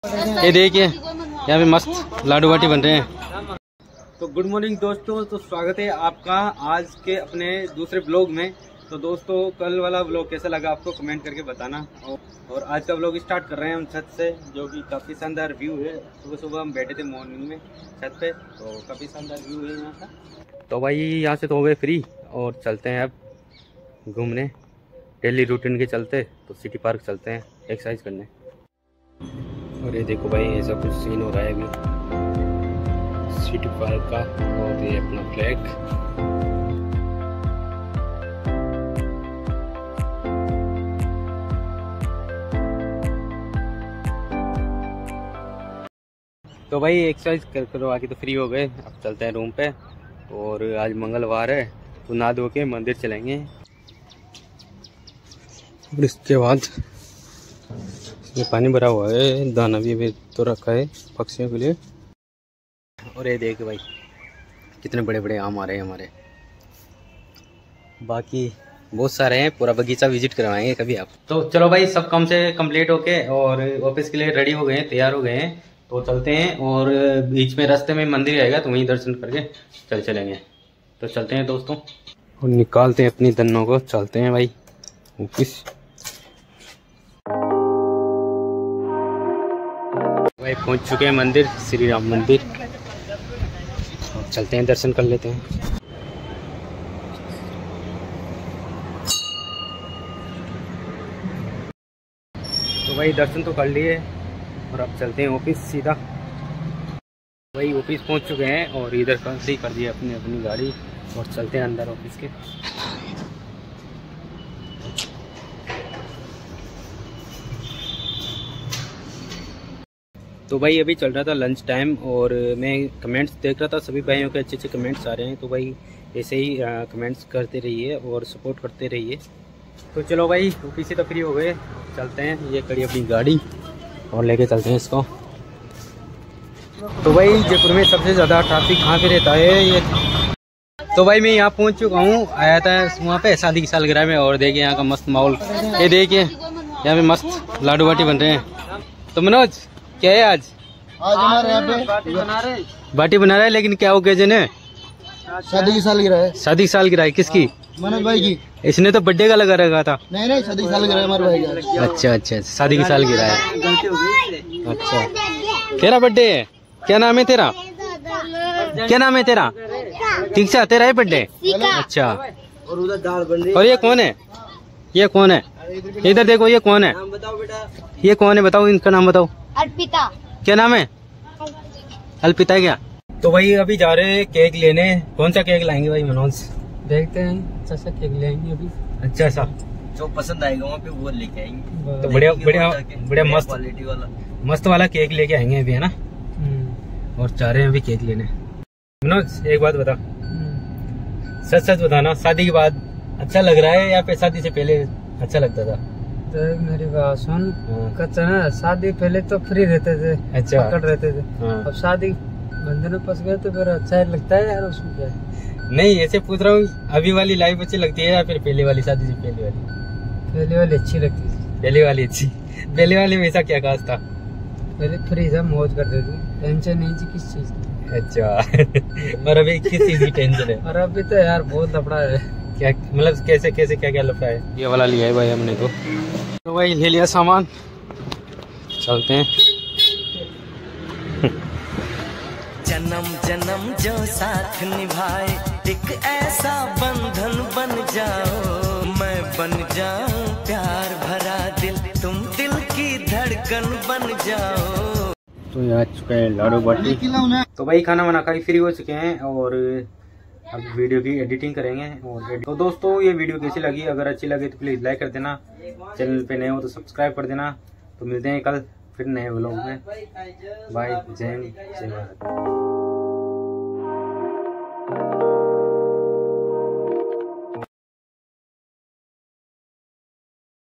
ये देखिए यहाँ पे मस्त लाडू बाटी बन रहे हैं। तो गुड मॉर्निंग दोस्तों, तो स्वागत है आपका आज के अपने दूसरे ब्लॉग में। तो दोस्तों कल वाला ब्लॉग कैसा लगा आपको कमेंट करके बताना। और आज का ब्लॉग स्टार्ट कर रहे हैं हम छत से, जो कि काफ़ी शानदार व्यू है। सुबह सुबह हम बैठे थे मॉर्निंग में छत पे, तो काफ़ी शानदार व्यू है यहाँ का। तो भाई यहाँ से तो हो गए फ्री और चलते हैं अब घूमने। डेली रूटीन के चलते तो सिटी पार्क चलते हैं एक्सरसाइज करने। और ये देखो भाई ऐसा कुछ सीन हो रहा है अभी सिटी पार्क का। और ये अपना फ्लैग, तो भाई एक्सरसाइज करवा के तो फ्री हो गए। अब चलते हैं रूम पे। और आज मंगलवार है तो नहा धो के मंदिर चलेंगे। और इसके बाद ये पानी भरा हुआ है, दाना भी तो रखा है पक्षियों के लिए। और ये देख भाई कितने बड़े बड़े आम आ रहे हैं हमारे। बाकी बहुत सारे हैं, पूरा बगीचा विजिट करवाएंगे कभी आप। तो चलो भाई सब काम से कंप्लीट होके और ऑफिस के लिए रेडी हो गए हैं, तैयार हो गए हैं। तो चलते हैं और बीच में रास्ते में मंदिर आएगा तो वहीं दर्शन करके चलेंगे। तो चलते हैं दोस्तों और निकालते हैं अपनी दन्नों को, चलते हैं भाई ऑफिस। भाई पहुंच चुके हैं मंदिर, श्री राम मंदिर। और चलते हैं दर्शन कर लेते हैं। तो भाई दर्शन तो कर लिए और अब चलते हैं ऑफिस सीधा। भाई ऑफिस पहुंच चुके हैं और इधर से कर दिए अपनी गाड़ी और चलते हैं अंदर ऑफिस के। तो भाई अभी चल रहा था लंच टाइम और मैं कमेंट्स देख रहा था, सभी भाइयों के अच्छे अच्छे कमेंट्स आ रहे हैं। तो भाई ऐसे ही कमेंट्स करते रहिए और सपोर्ट करते रहिए। तो चलो भाई ऑफिस से तो फ्री हो गए, चलते हैं। ये करी अपनी गाड़ी और लेके चलते हैं इसको। तो भाई जयपुर में सबसे ज़्यादा ट्रैफिक कहाँ पे रहता है ये। तो भाई मैं यहाँ पहुँच चुका हूँ, आया था वहाँ पे शादी की सालगिरह में। और देखिए यहाँ का मस्त माहौल, ये देखिए यहाँ पे मस्त लाडू बाटी बन रहे हैं। तो मनोज क्या है आज हमारे यहाँ पे बाटी बना रहा है, लेकिन क्या ओकेजन है? शादी की सालगिरह है। शादी की सालगिरह है किसकी? मनोज भाई की। इसने तो बर्थडे का लगा रखा था। नहीं शादी की सालगिरह है हमारे भाई का। अच्छा शादी की सालगिरह है। अच्छा तेरा बर्थडे है? क्या नाम है तेरा? क्या नाम है तेरा? दीक्षा, तेरा है बर्थडे? अच्छा। और उधर दाल बन रही है। और ये कौन है? ये कौन है? इधर देखो, ये कौन है? बताओ बेटा, ये कौन है? बताओ इनका नाम बताओ। अर्पिता। क्या नाम है? अल्पिता क्या? तो भाई अभी जा रहे हैं केक लेने। कौन सा केक लाएंगे भाई मनोज? देखते हैं, अच्छा सा केक लेंगे अभी। अच्छा सा जो पसंद आएगा वहाँ पे वो लेके आएंगे। तो बढ़िया मस्त क्वालिटी वाला मस्त वाला केक लेके आएंगे अभी, है ना। और जा रहे हैं अभी केक लेने। मनोज एक बात बता, सच सच बताना, शादी के बाद अच्छा लग रहा है या फिर शादी से पहले अच्छा लगता था? तो मेरी बात सुन, कच्चा ना, शादी पहले तो फ्री रहते थे, अच्छा पकड़ रहते थे। हाँ। अब शादी बंधन में फंस गए तो फिर अच्छा ही लगता है यार, उसमें क्या है। नहीं ऐसे पूछ रहा हूँ, अभी वाली लाइफ अच्छी लगती है या फिर पहले वाली, शादी से पहले वाली? पहले वाली अच्छी लगती थी। पहले वाली अच्छी? पहले वाली में ऐसा क्या खास था? पहले फ्री था, मौज करते थे, टेंशन नहीं थी किस चीज की। अच्छा और अभी किस चीज की टेंशन है? और अभी तो यार बहुत लफड़ा है। क्या मतलब कैसे क्या लफड़ा है? ये वाला लिया है भाई हमने तो भाई ले लिया सामान, चलते हैं। जन्म जन्म जो साथ निभाए, एक ऐसा बंधन बन जाओ, मैं बन जाऊं प्यार भरा दिल, तुम दिल की धड़कन बन जाओ। तो यहाँ चुका है लाडू बाटी। तो भाई खाना बना कर फ्री हो चुके हैं और अब वीडियो की एडिटिंग करेंगे। और तो दोस्तों ये वीडियो कैसी लगी? अगर अच्छी लगी तो प्लीज़ लाइक कर देना, चैनल पे नए हो तो सब्सक्राइब कर देना। तो मिलते हैं कल फिर नए व्लॉग में। बाय, जय हिंद, जय भारत।